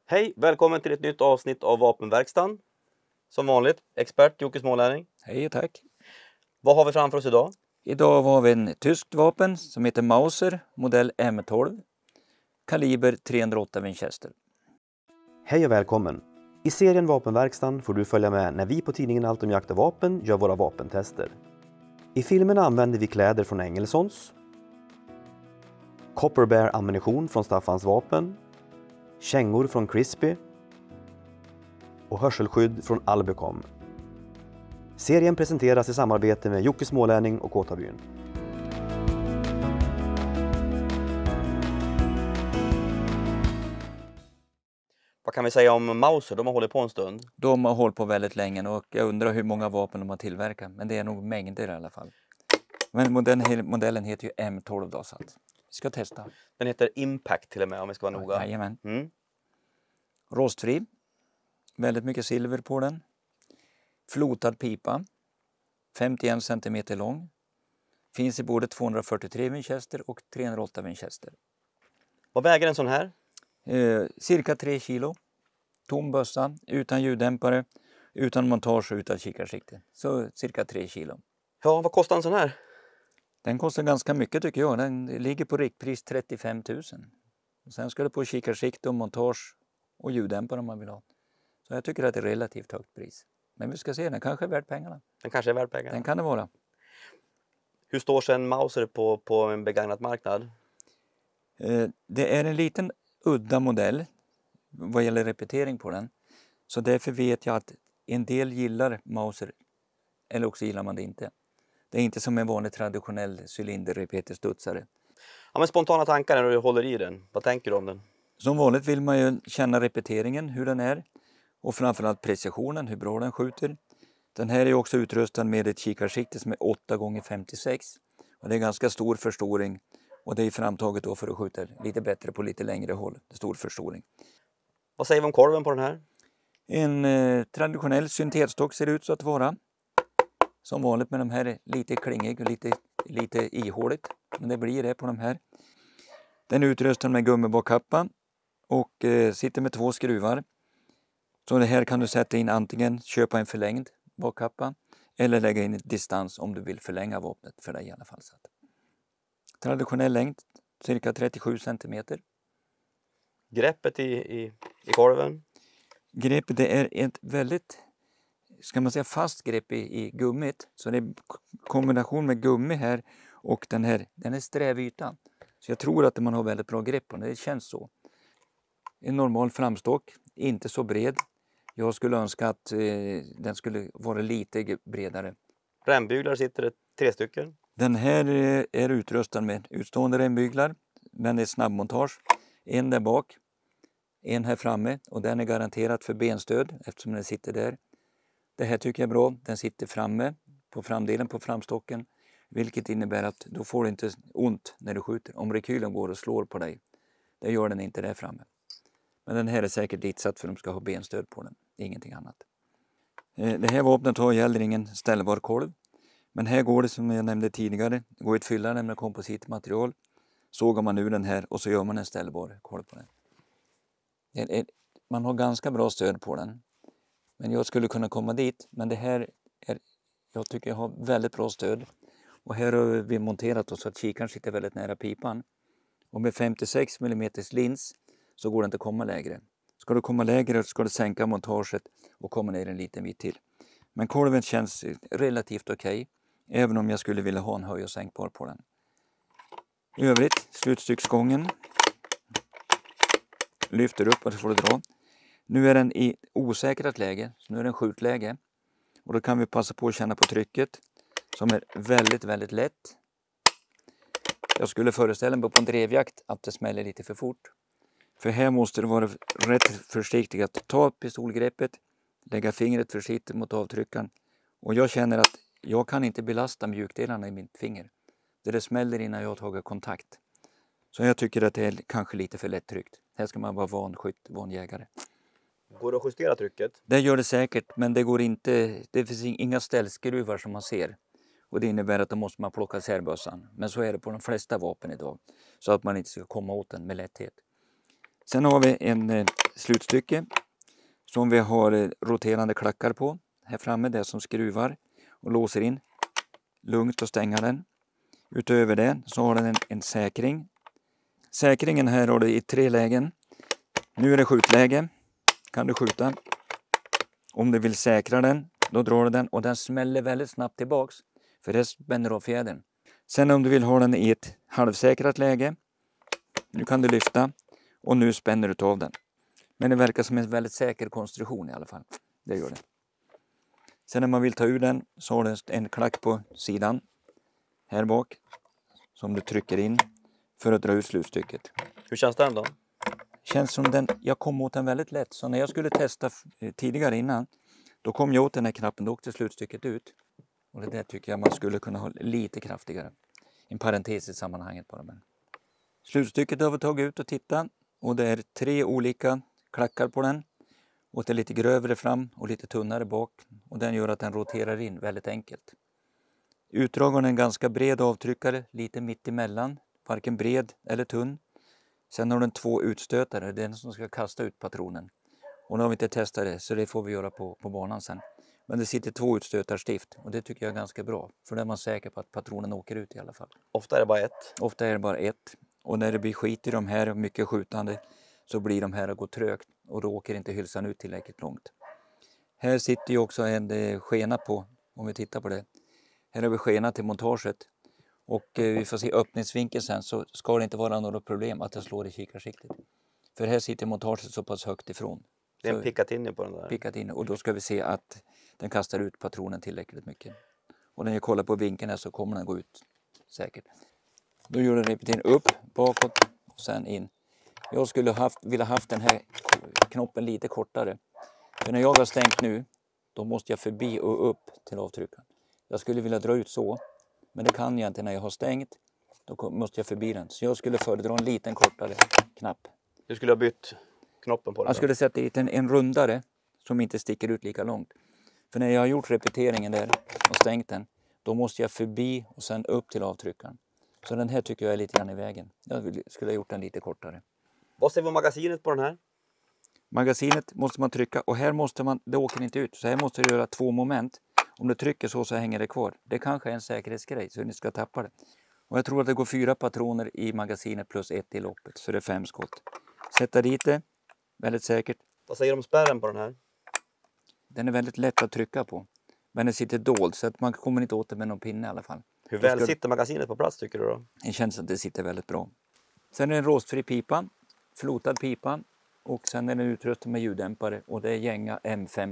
Hej, välkommen till ett nytt avsnitt av Vapenverkstan. Som vanligt, expert Jocke Smålänning. Hej, tack. Vad har vi framför oss idag? Idag har vi en tyskt vapen som heter Mauser, modell M12, kaliber 308 Winchester. Hej och välkommen! I serien Vapenverkstan får du följa med när vi på tidningen Allt om jakt och vapen gör våra vapentester. I filmerna använder vi kläder från Engelsons, Copper Bear ammunition från Staffans vapen, kängor från Crispy och hörselskydd från Albecom. Serien presenteras i samarbete med Jocke Smålänning och Kåtabyn. Vad kan vi säga om Mauser? De har hållit på en stund. De har hållit på väldigt länge och jag undrar hur många vapen de har tillverkat. Men det är nog mängder i alla fall. Men modellen heter ju M12 då, så att vi ska testa. Den heter Impact till och med om vi ska vara noga. Jajamän. Rostfri. Väldigt mycket silver på den. Flotad pipa. 51 cm lång. Finns i både 243 Winchester och 308 Winchester. Vad väger en sån här? Cirka 3 kilo. Tom bössa, utan ljuddämpare, utan montage och utan kikarsikte. Så cirka 3 kilo. Ja, vad kostar en sån här? Den kostar ganska mycket tycker jag. Den ligger på riktpris 35 000. Sen ska det på kikarsikte och montage och ljuddämpare om man vill ha. Så jag tycker att det är ett relativt högt pris. Men vi ska se, den kanske är värd pengarna. Den kanske är värd pengarna. Den kan det vara. Hur står sig en Mauser på en begagnad marknad? Det är en liten udda modell vad gäller repetering på den. Så därför vet jag att en del gillar Mauser eller också gillar man det inte. Det är inte som en vanlig traditionell cylinderrepeterstudsare. Ja, men spontana tankar när du håller i den. Vad tänker du om den? Som vanligt vill man ju känna repeteringen, hur den är. Och framförallt precisionen, hur bra den skjuter. Den här är också utrustad med ett kikarsikte som är 8x56. Och det är ganska stor förstoring. Och det är framtaget då för att skjuta lite bättre på lite längre håll. Stor förstoring. Vad säger vi om korven på den här? En traditionell syntetstock ser det ut så att vara. Som vanligt med de här lite klingig och lite ihåligt. Men det blir det på de här. Den är utrustad med gummibakappa. Och sitter med 2 skruvar. Så det här kan du sätta in antingen köpa en förlängd bakkappa. Eller lägga in distans om du vill förlänga vapnet för dig i alla fall. Traditionell längd, cirka 37 cm. Greppet i korven? Greppet det är ett väldigt, ska man säga, fast grepp i gummit. Så det är kombination med gummi här och den är sträv yta. Så jag tror att man har väldigt bra grepp på den, det känns så. En normal framstock, inte så bred. Jag skulle önska att den skulle vara lite bredare. Rämbyglar sitter det 3 stycken. Den här är utrustad med utstående rämbyglar, men det är snabbmontage. En där bak, en här framme och den är garanterat för benstöd eftersom den sitter där. Det här tycker jag är bra, den sitter framme på framdelen på framstocken. Vilket innebär att då får du inte ont när du skjuter. Om rekylen går och slår på dig, det gör den inte där framme. Men den här är säkert ditsatt för att de ska ha benstöd på den, ingenting annat. Det här vapnet har gäller ingen ställbar kolv. Men här går det som jag nämnde tidigare, det går att fylla den med kompositmaterial. Sågar man ur den här och så gör man en ställbar kolv på den. Man har ganska bra stöd på den. Men jag skulle kunna komma dit, men det här jag tycker jag har väldigt bra stöd. Och här har vi monterat så att kikaren sitter väldigt nära pipan. Och med 56 mm lins så går det inte att komma lägre. Ska du komma lägre ska du sänka montaget och komma ner en liten bit till. Men kolven känns relativt okej. Även om jag skulle vilja ha en höj- och sänkbar på den. I övrigt, slutstycksgången. Lyfter upp och så får du dra. Nu är den i osäkrat läge, så nu är den skjutläge. Och då kan vi passa på att känna på trycket. Som är väldigt, väldigt lätt. Jag skulle föreställa mig på en drevjakt att det smäller lite för fort. För här måste du vara rätt försiktig att ta pistolgreppet. Lägga fingret försiktigt mot avtryckaren. Och jag känner att jag kan inte belasta mjukdelarna i mitt finger. Det smäller innan jag har tagit kontakt. Så jag tycker att det är kanske lite för lätt tryckt. Här ska man vara van jägare. Går det att justera trycket? Det gör det säkert, men det går inte. Det finns inga ställskruvar som man ser. Och det innebär att då måste man plocka särbössan. Men så är det på de flesta vapen idag. Så att man inte ska komma åt den med lätthet. Sen har vi en slutstycke som vi har roterande klackar på. Här framme, det som skruvar och låser in. Lugnt att stänga den. Utöver det så har den en säkring. Säkringen här har du i 3 lägen. Nu är det skjutläge. Kan du skjuta. Om du vill säkra den, då drar du den och den smäller väldigt snabbt tillbaks. För det spänner av fjädern. Sen om du vill ha den i ett halvsäkrat läge. Nu kan du lyfta och nu spänner du av den. Men det verkar som en väldigt säker konstruktion i alla fall. Det gör det. Sen när man vill ta ur den så har du en klack på sidan. Här bak. Som du trycker in för att dra ut slutstycket. Hur känns den då? Känns som den, jag kom åt den väldigt lätt. Så när jag skulle testa tidigare innan. Då kom jag åt den här knappen, då åkte slutstycket ut. Och det där tycker jag man skulle kunna ha lite kraftigare. En parentes i sammanhanget bara. Men. Slutstycket har vi tagit ut och tittat. Och det är 3 olika klackar på den. Och det är lite grövre fram och lite tunnare bak. Och den gör att den roterar in väldigt enkelt. Utdragaren är en ganska bred avtryckare, lite mitt emellan. Varken bred eller tunn. Sen har den 2 utstötare, det är den som ska kasta ut patronen. Och nu har vi inte testat det, så det får vi göra på banan sen. Men det sitter 2 utstötarstift och det tycker jag är ganska bra. För då är man säker på att patronen åker ut i alla fall. Ofta är det bara 1. Ofta är det bara 1. Och när det blir skit i de här och mycket skjutande så blir de här att gå trögt. Och då åker inte hylsan ut tillräckligt långt. Här sitter ju också en skena på, om vi tittar på det. Här har vi skena till montaget. Och vi får se öppningsvinkeln sen, så ska det inte vara några problem att det slår i kikarsiktet. För här sitter montaget så pass högt ifrån. Det är en Picatinny på den där. Picatinny, och då ska vi se att den kastar ut patronen tillräckligt mycket. Och när jag kollar på vinkeln här så kommer den gå ut säkert. Då gör den repeteringen upp, bakåt och sen in. Jag skulle vilja haft den här knoppen lite kortare. För när jag har stängt nu, då måste jag förbi och upp till avtryckaren. Jag skulle vilja dra ut så, men det kan jag inte när jag har stängt. Då måste jag förbi den. Så jag skulle föredra en liten kortare knapp. Du skulle ha bytt knoppen på den? Jag skulle sätta dit en rundare som inte sticker ut lika långt. För när jag har gjort repeteringen där och stängt den, då måste jag förbi och sen upp till avtryckaren. Så den här tycker jag är lite grann i vägen. Jag skulle ha gjort den lite kortare. Vad ser vi om magasinet på den här? Magasinet måste man trycka och här måste man, det åker inte ut. Så här måste du göra 2 moment. Om du trycker så hänger det kvar. Det kanske är en säkerhetsgrej så ni ska tappa det. Och jag tror att det går 4 patroner i magasinet plus 1 i loppet. Så det är 5 skott. Sätta dit det. Väldigt säkert. Vad säger du om spärren på den här? Den är väldigt lätt att trycka på. Men den sitter dold så att man kommer inte åt det med någon pinne i alla fall. Hur väl sitter magasinet på plats tycker du då? Det känns att det sitter väldigt bra. Sen är det en rostfri pipa. Flotad pipa. Och sen är den utrustad med ljuddämpare. Och det är gänga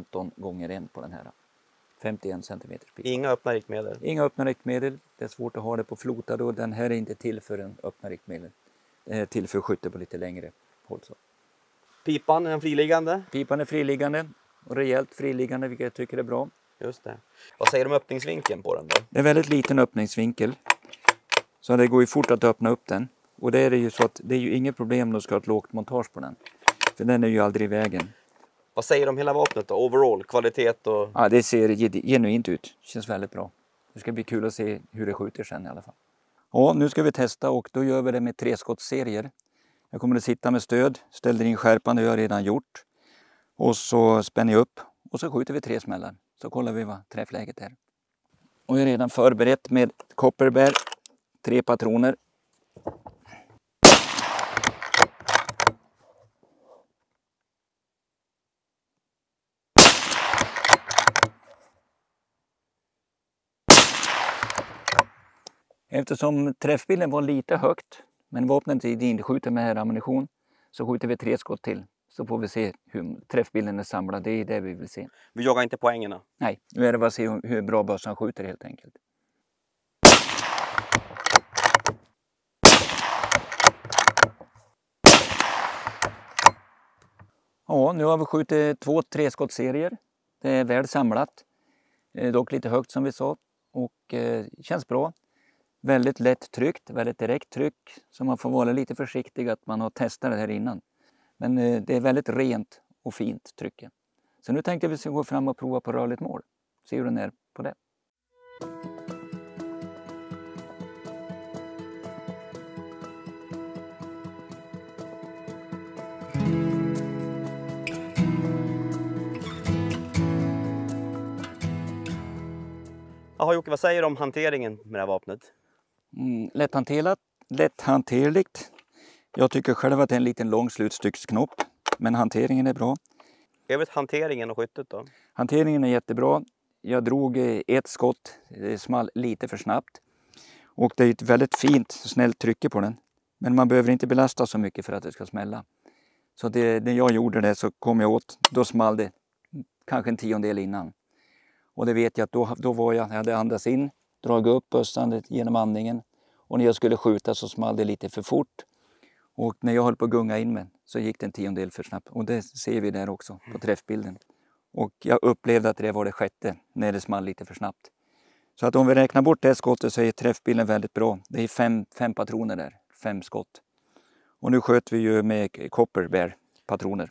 M15x1 på den här. 51 cm pipa. Inga öppna riktmedel? Inga öppna riktmedel. Det är svårt att ha det på flotad och den här är inte till för en öppna riktmedel. Det är till för skytte på lite längre håll. Pipan är den friliggande? Pipan är friliggande och rejält friliggande, vilket jag tycker är bra. Just det. Vad säger du om öppningsvinkeln på den då? Det är väldigt liten öppningsvinkel. Så det går ju fort att öppna upp den. Och det är ju så att det är ju inget problem om du ska ha ett lågt montage på den. För den är ju aldrig i vägen. Vad säger du om hela vapnet då? Overall, kvalitet och... Ja, det ser genuint ut. Känns väldigt bra. Det ska bli kul att se hur det skjuter sen i alla fall. Ja, nu ska vi testa och då gör vi det med 3-skottsserier. Jag kommer att sitta med stöd, ställer in skärpan, det har jag redan gjort. Och så spänner jag upp och så skjuter vi 3 smällar. Så kollar vi vad träffläget är. Och jag är redan förberett med Copperbär, 3 patroner. Eftersom träffbilden var lite högt, men vapnet är inte skjuter med här ammunition, så skjuter vi 3 skott till. Så får vi se hur träffbilden är samlad, det är det vi vill se. Vi jagar inte poängerna? Nej, nu är det bara att se hur bra bössan skjuter helt enkelt. Ja, nu har vi skjutit 2 3-skottsserier. Det är väl samlat. Dock lite högt som vi sa. Och känns bra. Väldigt lätt tryckt, väldigt direkt tryck. Så man får vara lite försiktig att man har testat det här innan. Men det är väldigt rent och fint trycke. Så nu tänkte vi ska gå fram och prova på rörligt mål. Se hur den är på det. Jaha Jocke, vad säger du om hanteringen med det här vapnet? Lätthanterligt. Jag tycker själv att det är en liten lång slutstycksknopp. Men hanteringen är bra. Övrigt hanteringen och skyttet då? Hanteringen är jättebra. Jag drog ett skott, det small lite för snabbt. Och det är ett väldigt fint, snällt trycke på den. Men man behöver inte belasta så mycket för att det ska smälla. Så när jag gjorde det så kom jag åt, då small det kanske en tiondel innan. Och det vet jag att då jag hade andats in, dragit upp bössan genom andningen. Och när jag skulle skjuta så small det lite för fort. Och när jag höll på att gunga in med så gick det en tiondel för snabbt. Och det ser vi där också på träffbilden. Och jag upplevde att det var det sjätte när det small lite för snabbt. Så att om vi räknar bort det skottet så är träffbilden väldigt bra. Det är fem patroner där, 5 skott. Och nu sköt vi ju med Copper Bear patroner.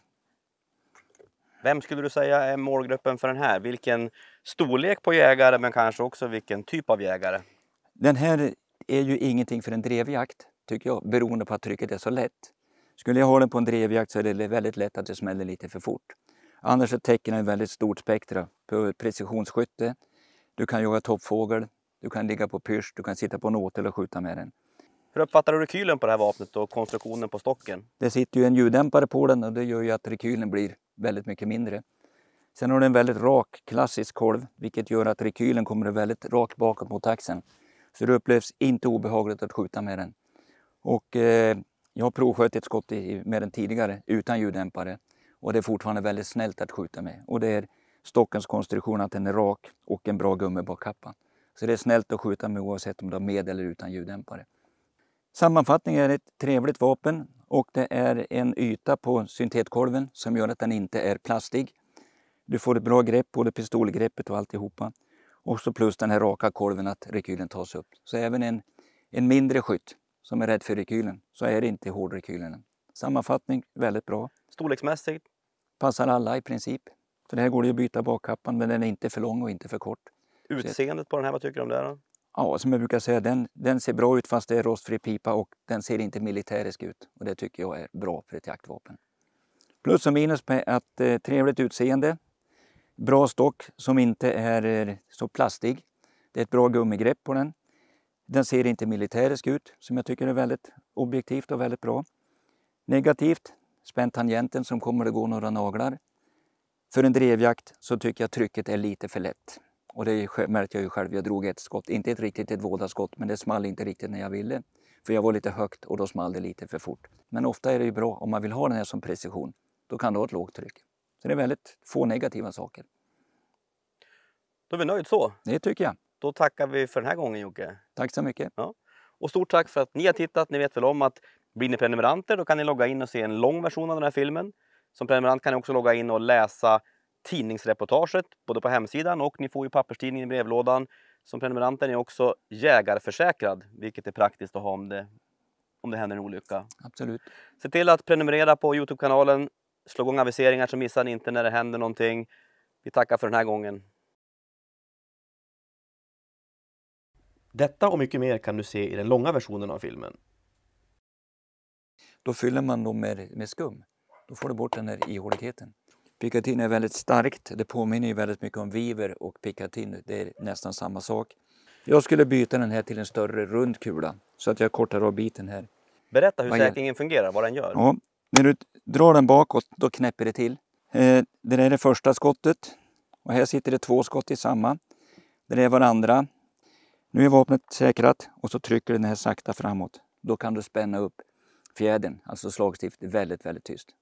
Vem skulle du säga är målgruppen för den här? Vilken storlek på jägare men kanske också vilken typ av jägare? Den här är ju ingenting för en drevjakt tycker jag, beroende på att trycket är så lätt. Skulle jag ha den på en drevjakt så är det väldigt lätt att det smäller lite för fort. Annars så täcker den väldigt stort spektra på precisionsskytte. Du kan jaga toppfågel, du kan ligga på pyrsch, du kan sitta på en åtel och skjuta med den. Hur uppfattar du rekylen på det här vapnet och konstruktionen på stocken? Det sitter ju en ljuddämpare på den och det gör ju att rekylen blir väldigt mycket mindre. Sen har den en väldigt rak klassisk kolv, vilket gör att rekylen kommer väldigt rakt bakåt mot axeln. Så det upplevs inte obehagligt att skjuta med den. Och jag har provsköt ett skott med den tidigare utan ljuddämpare. Och det är fortfarande väldigt snällt att skjuta med. Och det är stockens konstruktion att den är rak och en bra gummibakkappa. Så det är snällt att skjuta med oavsett om du har med eller utan ljuddämpare. Sammanfattning är ett trevligt vapen och det är en yta på syntetkolven som gör att den inte är plastig. Du får ett bra grepp, både pistolgreppet och alltihopa. Och så plus den här raka kolven att rekylen tas upp. Så även en mindre skytt som är rädd för rekylen så är det inte hård rekylen. Sammanfattning, väldigt bra. Storleksmässigt? Passar alla i princip. Så det här går det att byta bakkappan men den är inte för lång och inte för kort. Utseendet på den här, vad tycker du om det då? Ja, som jag brukar säga, den ser bra ut fast det är rostfri pipa och den ser inte militärisk ut. Och det tycker jag är bra för ett jaktvapen. Plus och minus på att trevligt utseende. Bra stock som inte är så plastig. Det är ett bra gummigrepp på den. Den ser inte militärisk ut som jag tycker är väldigt objektivt och väldigt bra. Negativt, spänt tangenten som kommer att gå några naglar. För en drevjakt så tycker jag trycket är lite för lätt. Och det märkte jag ju själv, jag drog ett skott. Inte ett vådaskott men det small inte riktigt när jag ville. För jag var lite högt och då small det lite för fort. Men ofta är det ju bra om man vill ha den här som precision. Då kan du ha ett lågt tryck. Så det är väldigt få negativa saker. Då är vi nöjda så. Det tycker jag. Då tackar vi för den här gången Jocke. Tack så mycket. Ja. Och stort tack för att ni har tittat. Ni vet väl om att blir ni prenumeranter då kan ni logga in och se en lång version av den här filmen. Som prenumerant kan ni också logga in och läsa tidningsreportaget både på hemsidan och ni får ju papperstidningen i brevlådan. Som prenumerant är ni också jägarförsäkrad, vilket är praktiskt att ha om det händer en olycka. Absolut. Se till att prenumerera på Youtube-kanalen, slå igång aviseringar så missar ni inte när det händer någonting. Vi tackar för den här gången. Detta och mycket mer kan du se i den långa versionen av filmen. Då fyller man dem med skum. Då får du bort den här ihåligheten. Picatinny är väldigt starkt. Det påminner ju väldigt mycket om Viver och Picatinny. Det är nästan samma sak. Jag skulle byta den här till en större rund kula. Så att jag kortar av biten här. Berätta hur säkringen fungerar, vad den gör. Ja, när du drar den bakåt, då knäpper det till. Det där är det första skottet. Och här sitter det 2 skott i samma. Det är varandra. Nu är vapnet säkrat och så trycker den här sakta framåt. Då kan du spänna upp fjädern, alltså slagstift, väldigt, väldigt tyst.